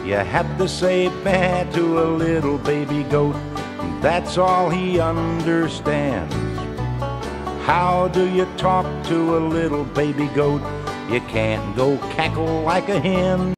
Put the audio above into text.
You have to say "bah" to a little baby goat. That's all he understands. How do you talk to a little baby goat? You can't go cackle like a hen.